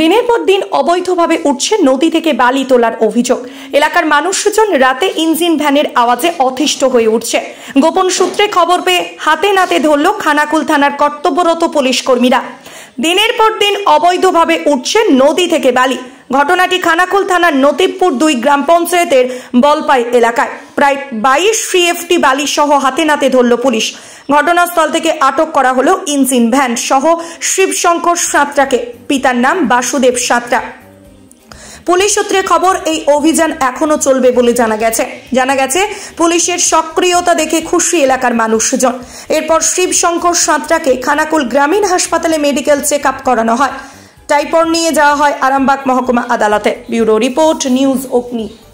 দিনের পর দিন অবৈধভাবে উঠছে নদী থেকে বালি তোলার অভিযোগ। এলাকার মানুষজন রাতে ইঞ্জিন ভ্যানের আওয়াজে অতিষ্ঠ হয়ে উঠছে। গোপন সূত্রে খবর পেয়ে হাতে নাতে ধরল খানাকুল থানার কর্তব্যরত পুলিশ কর্মীরা। দিনের পর দিন অবৈধভাবে উঠছে নদী থেকে বালি। ঘটনাটি খানাকুল থানার নতিবপুর 2 গ্রাম পঞ্চায়েতের বলপাই এলাকায়। প্রায় 22 CFT বালি সহ হাতে নাতে ধরল পুলিশ। ঘটনাস্থল থেকে আটক করা হলো ইঞ্জিন ভ্যান সহ শিবশঙ্কর সাঁতরাকে। পিতার নাম বাসুদেব সাঁতরা। পুলিশ সূত্রে খবর, এই অভিযান এখনো চলবে বলে জানা গেছে পুলিশের সক্রিয়তা দেখে খুশি এলাকার মানুষজন। এরপর শিবশঙ্কর সাঁতরাকে খানাকুল গ্রামীণ হাসপাতালে মেডিকেল চেক আপ করানো হয়। তারপর নিয়ে যাওয়া হয় আরামবাগ মহকুমা আদালতে। ব্যুরো রিপোর্ট, নিউজ অগ্নি।